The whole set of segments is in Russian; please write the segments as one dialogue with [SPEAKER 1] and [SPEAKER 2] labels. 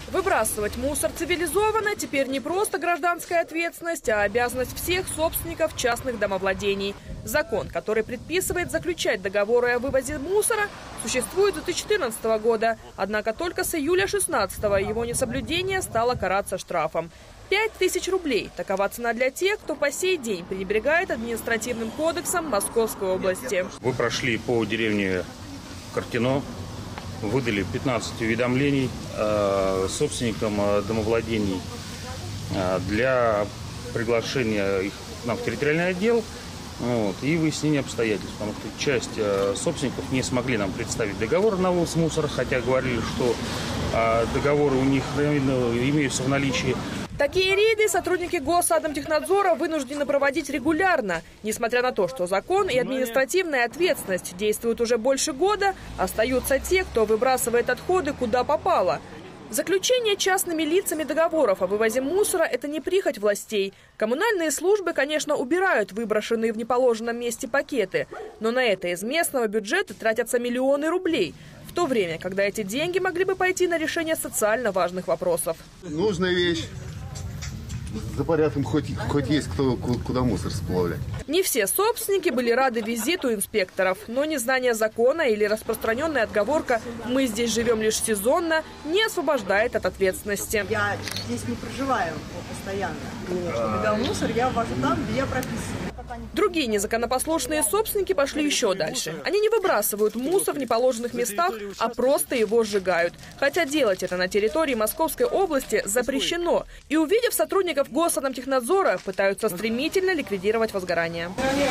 [SPEAKER 1] Выбрасывать мусор цивилизованно теперь не просто гражданская ответственность, а обязанность всех собственников частных домовладений. Закон, который предписывает заключать договоры о вывозе мусора, существует с 2014 года. Однако только с июля 2016 его несоблюдение стало караться штрафом. 5000 рублей – такова цена для тех, кто по сей день пренебрегает административным кодексом Московской области.
[SPEAKER 2] Вы прошли по деревне Картино, выдали 15 уведомлений собственникам домовладений для приглашения их к нам в территориальный отдел и выяснения обстоятельств. Потому что часть собственников не смогли нам представить договор на вывоз мусора, хотя говорили, что договоры у них имеются в наличии.
[SPEAKER 1] Такие рейды сотрудники Госатомтехнадзора вынуждены проводить регулярно. Несмотря на то, что закон и административная ответственность действуют уже больше года, остаются те, кто выбрасывает отходы куда попало. Заключение частными лицами договоров о вывозе мусора – это не прихоть властей. Коммунальные службы, конечно, убирают выброшенные в неположенном месте пакеты, но на это из местного бюджета тратятся миллионы рублей, в то время, когда эти деньги могли бы пойти на решение социально важных вопросов.
[SPEAKER 3] Нужная вещь. За порядком хоть есть кто куда мусор сплавлять.
[SPEAKER 1] Не все собственники были рады визиту инспекторов, но незнание закона или распространенная отговорка «мы здесь живем лишь сезонно» не освобождает от ответственности.
[SPEAKER 4] Я здесь не проживаю постоянно. Чтобы дал мусор, я ввожу там, где я прописана.
[SPEAKER 1] Другие незаконопослушные собственники пошли еще дальше. Они не выбрасывают мусор в неположенных местах, а просто его сжигают. Хотя делать это на территории Московской области запрещено. И, увидев сотрудников Госатомтехнадзора, пытаются стремительно ликвидировать возгорание.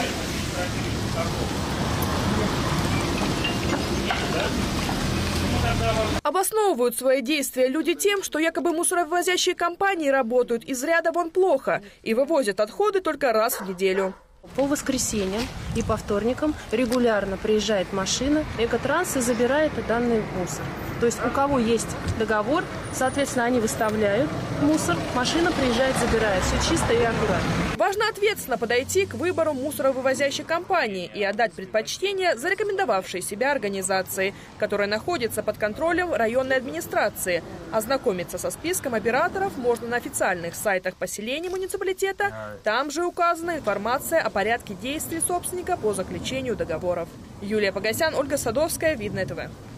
[SPEAKER 1] Обосновывают свои действия люди тем, что якобы мусоровозящие компании работают из ряда вон плохо и вывозят отходы только раз в неделю.
[SPEAKER 5] По воскресеньям и по вторникам регулярно приезжает машина Экотранс и забирает данный мусор. То есть у кого есть договор, соответственно, они выставляют мусор, машина приезжает, забирает. Все чисто и аккуратно.
[SPEAKER 1] Важно ответственно подойти к выбору мусоровывозящей компании и отдать предпочтение зарекомендовавшей себя организации, которая находится под контролем районной администрации. Ознакомиться со списком операторов можно на официальных сайтах поселений муниципалитета. Там же указана информация о порядке действий собственника по заключению договоров. Юлия Погосян, Ольга Садовская, Видное ТВ.